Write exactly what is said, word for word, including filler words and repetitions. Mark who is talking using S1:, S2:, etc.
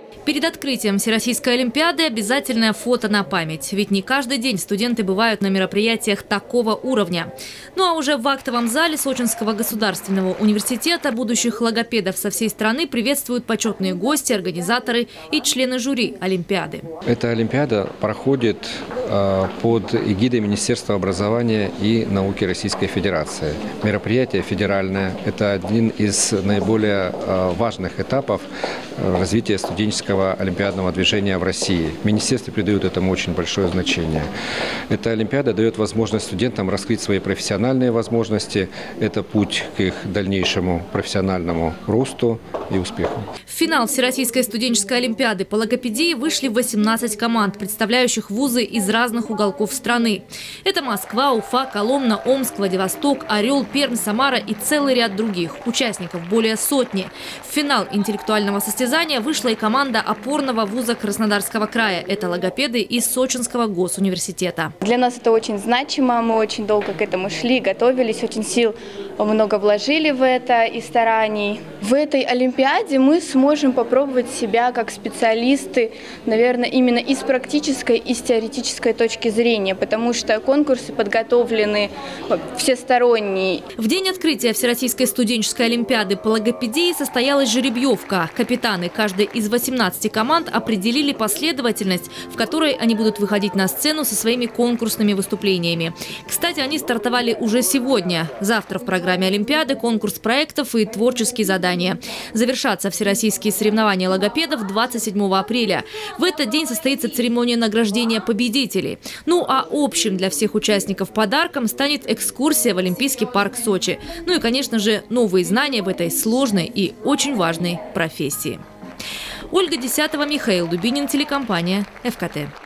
S1: Перед открытием Всероссийской олимпиады обязательное фото на память. Ведь не каждый день студенты бывают на мероприятиях такого уровня. Ну а уже в актовом зале Сочинского государственного университета будущих логопедов со всей страны приветствуют почетные гости, организаторы и члены жюри олимпиады.
S2: Эта олимпиада проходит э, под эгидой Министерства образования и науки Российской Федерации. Мероприятие федеральное – это один из наиболее э, важных этапов э, развития студенческого олимпиадного движения в России. В министерстве придают этому очень большое значение. Эта олимпиада дает возможность студентам раскрыть свои профессиональные возможности. Это путь к их дальнейшему профессиональному росту и успеху.
S1: В финал Всероссийской студенческой олимпиады по логопедии вышли восемнадцать команд, представляющих вузы из разных уголков страны. Это Москва, Уфа, Коломна, Омск, Владивосток, Орел, Пермь, Самара и целый ряд других. Участников более сотни. В финал интеллектуального состязания вышла и команда опорного вуза Краснодарского края. Это логопеды из Сочинского госуниверситета.
S3: Для нас это очень значимо. Мы очень долго к этому шли, готовились, очень сил много вложили в это и стараний. В этой олимпиаде мы сможем попробовать себя как специалисты, наверное, именно и с практической, и с теоретической точки зрения, потому что конкурсы подготовлены всесторонние.
S1: В день открытия Всероссийской студенческой олимпиады по логопедии состоялась жеребьевка. Капитаны каждой из восемнадцати команд определили последовательность, в которой они будут выходить на сцену со своими конкурсными выступлениями. Кстати, они стартовали уже сегодня. Завтра в программе олимпиады конкурс проектов и творческие задания. Завершатся всероссийские соревнования логопедов двадцать седьмого апреля. В этот день состоится церемония награждения победителей. Ну а общим для всех участников подарком станет экскурсия в Олимпийский парк Сочи. Ну и, конечно же, новые знания в этой сложной и очень важной профессии. Ольга Десятова, Михаил Дубинин, телекомпания ЭФ Ка Тэ.